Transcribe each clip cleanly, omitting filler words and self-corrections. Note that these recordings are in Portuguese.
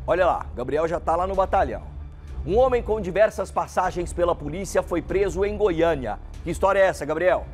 Olha lá, Gabriel já está lá no batalhão. Um homem com diversas passagens pela polícia foi preso em Goiânia. Que história é essa, Gabriel?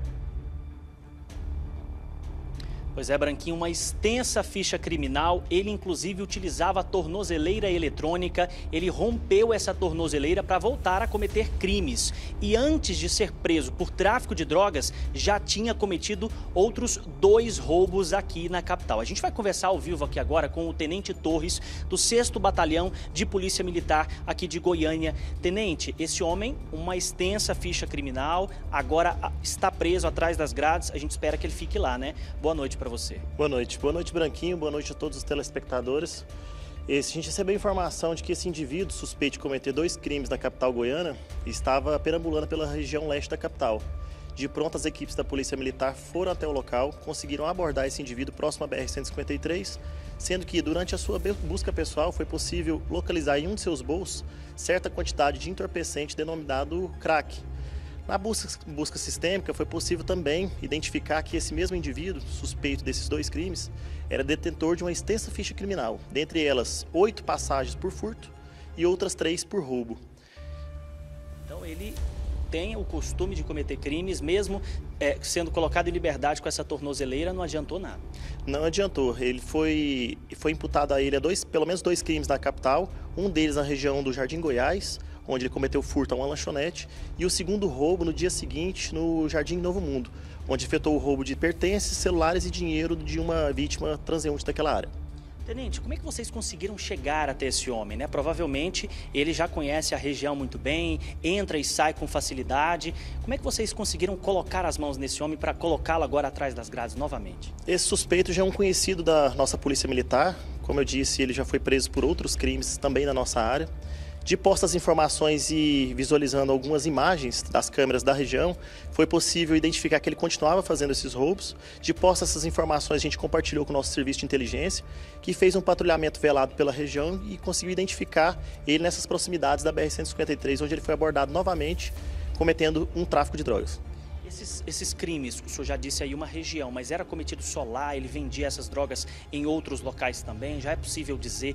Pois é, Branquinho, uma extensa ficha criminal. Ele, inclusive, utilizava a tornozeleira eletrônica. Ele rompeu essa tornozeleira para voltar a cometer crimes. E antes de ser preso por tráfico de drogas, já tinha cometido outros 2 roubos aqui na capital. A gente vai conversar ao vivo aqui agora com o Tenente Torres, do 6º Batalhão de Polícia Militar aqui de Goiânia. Tenente, esse homem, uma extensa ficha criminal, agora está preso atrás das grades. A gente espera que ele fique lá, né? Boa noite para você. Boa noite, Branquinho, boa noite a todos os telespectadores. A gente recebeu informação de que esse indivíduo suspeito de cometer 2 crimes na capital goiana estava perambulando pela região leste da capital. De pronto, as equipes da Polícia Militar foram até o local, conseguiram abordar esse indivíduo próximo à BR-153, sendo que durante a sua busca pessoal foi possível localizar em um de seus bolsos certa quantidade de entorpecente denominado crack. Na busca sistêmica, foi possível também identificar que esse mesmo indivíduo, suspeito desses 2 crimes, era detentor de uma extensa ficha criminal, dentre elas 8 passagens por furto e outras 3 por roubo. Então ele tem o costume de cometer crimes, mesmo sendo colocado em liberdade com essa tornozeleira, não adiantou nada. Não adiantou, ele foi imputado a ele pelo menos 2 crimes na capital, um deles na região do Jardim Goiás, onde ele cometeu furto a uma lanchonete, e o segundo roubo no dia seguinte no Jardim Novo Mundo, onde efetuou o roubo de pertences, celulares e dinheiro de uma vítima transeunte daquela área. Tenente, como é que vocês conseguiram chegar até esse homem, né? Provavelmente ele já conhece a região muito bem, entra e sai com facilidade. Como é que vocês conseguiram colocar as mãos nesse homem para colocá-lo agora atrás das grades novamente? Esse suspeito já é um conhecido da nossa Polícia Militar. Como eu disse, ele já foi preso por outros crimes também na nossa área. De postas informações e visualizando algumas imagens das câmeras da região, foi possível identificar que ele continuava fazendo esses roubos. De postas essas informações, a gente compartilhou com o nosso serviço de inteligência, que fez um patrulhamento velado pela região e conseguiu identificar ele nessas proximidades da BR-153, onde ele foi abordado novamente, cometendo um tráfico de drogas. Esses crimes, o senhor já disse aí uma região, mas era cometido só lá, ele vendia essas drogas em outros locais também? Já é possível dizer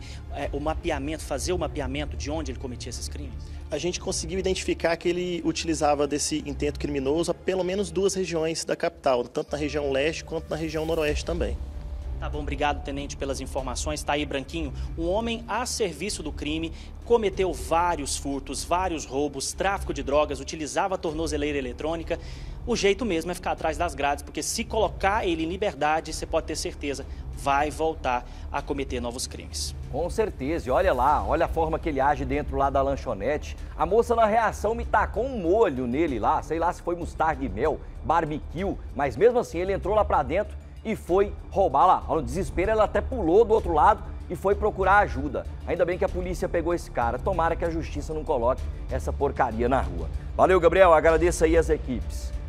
fazer o mapeamento de onde ele cometia esses crimes? A gente conseguiu identificar que ele utilizava desse intento criminoso a pelo menos 2 regiões da capital, tanto na região leste quanto na região noroeste também. Tá bom, obrigado, Tenente, pelas informações. Tá aí, Branquinho, um homem a serviço do crime, cometeu vários furtos, vários roubos, tráfico de drogas, utilizava a tornozeleira eletrônica. O jeito mesmo é ficar atrás das grades, porque se colocar ele em liberdade, você pode ter certeza, vai voltar a cometer novos crimes. Com certeza, e olha lá, olha a forma que ele age dentro lá da lanchonete. A moça na reação me tacou um molho nele lá, sei lá se foi mostarda e mel, barbecue, mas mesmo assim ele entrou lá pra dentro e foi roubar lá. No desespero, ela até pulou do outro lado e foi procurar ajuda. Ainda bem que a polícia pegou esse cara. Tomara que a justiça não coloque essa porcaria na rua. Valeu, Gabriel. Agradeço aí as equipes.